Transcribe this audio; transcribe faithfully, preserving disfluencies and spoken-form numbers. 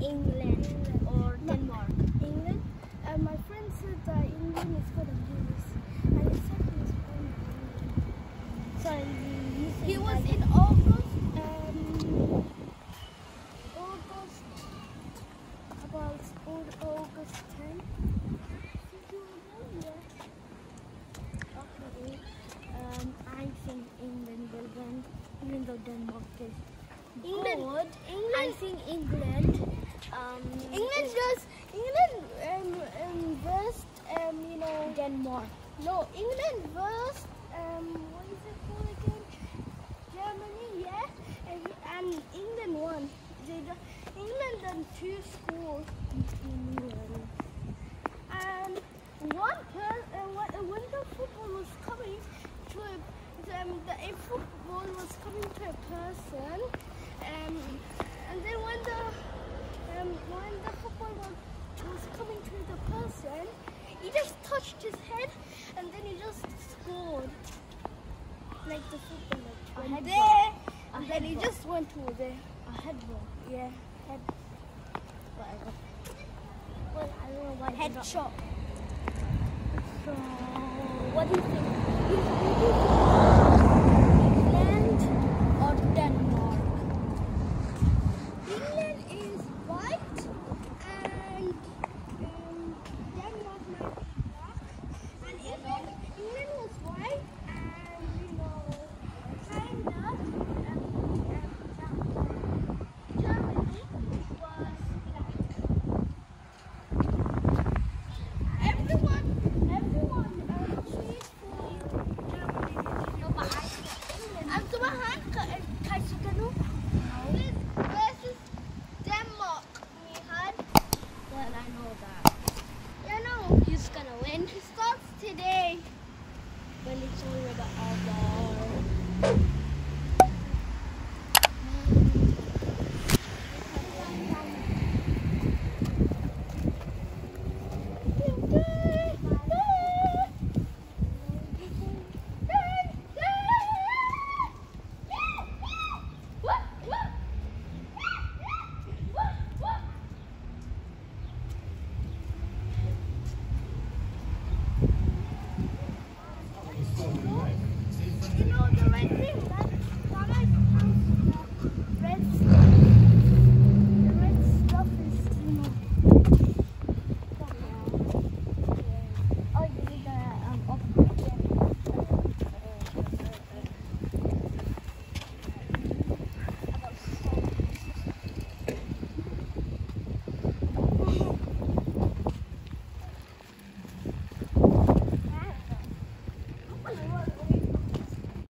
England or No. Denmark? England. And my friend said that England is gonna lose, and he said he was born in England. So you think He was that- in August. Um, August. About August tenth. Okay. Um, I think England will win, even though Denmark is England. good. England. I think England. Um, England is just England um, um versed um you know Denmark. no England versed um what is it called again? Germany, yeah, and and England won. They do- England done two scores in England, and one per uh, when when the football was coming to a, um, the a football was coming to a person, um, and then when the um, when the football was, was coming to the person, he just touched his head, and then he just scored. Like the football A like, went headball. there, A and then he headball. just went to there. A headball. Yeah, head, Whatever. Well, I don't know why. head they're not- shot. So, what do you think? You, you, you